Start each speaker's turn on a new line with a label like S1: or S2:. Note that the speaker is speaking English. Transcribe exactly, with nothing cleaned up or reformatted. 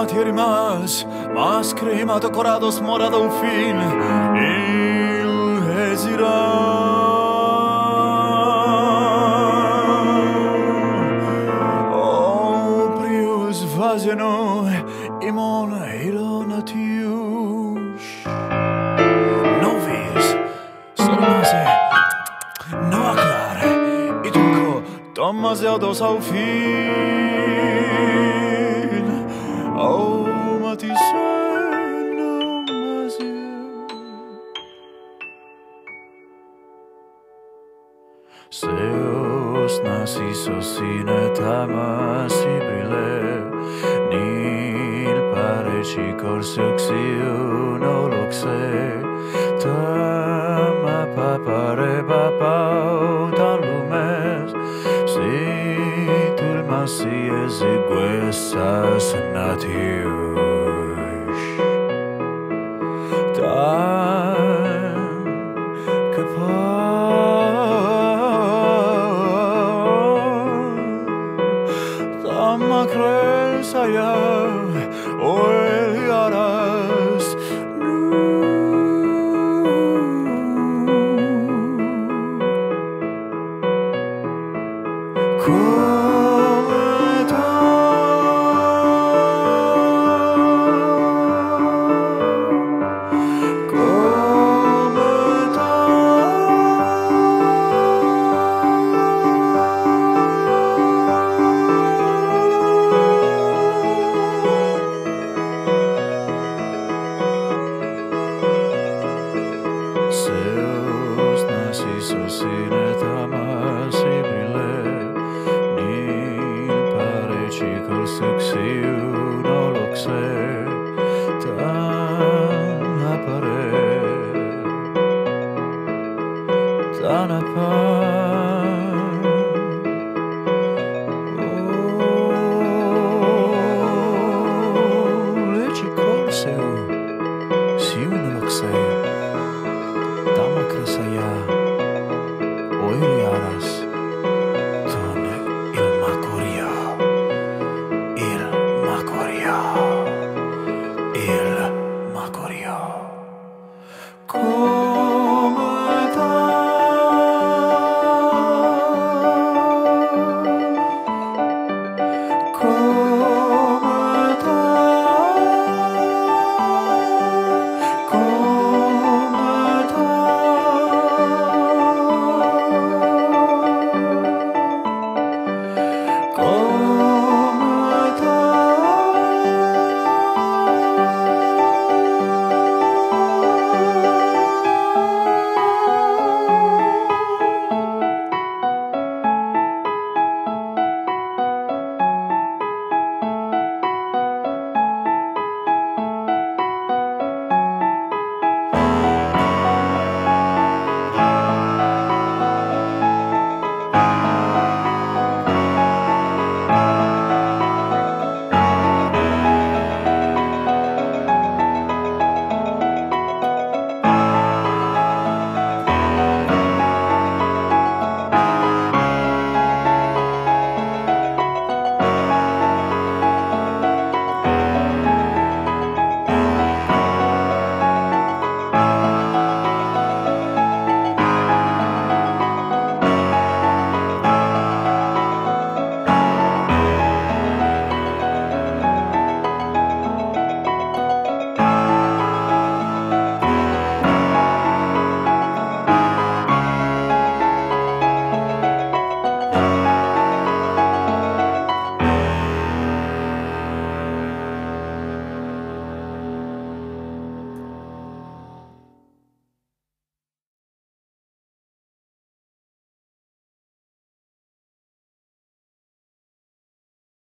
S1: ti rimas, ma scrimato corado smorato un fin, il esira. Oh, prius vazeno, imon ilo Natyush. Novis, sormase, no aclare, i tunco, Tommaseo sau fin. Oh, ma ti sono Seos nasisos sine tamasibrile, nil pareci corsuxiu noloxe, tama papare papau talumes, si tulmasi esiguesas Natyush. Tam Tamma cresaya o eliaras nu. Come ta, come ta. Seus nasisos sine tamasibile, nil pareci corsuxiu noloxe, tan appare, tan appare.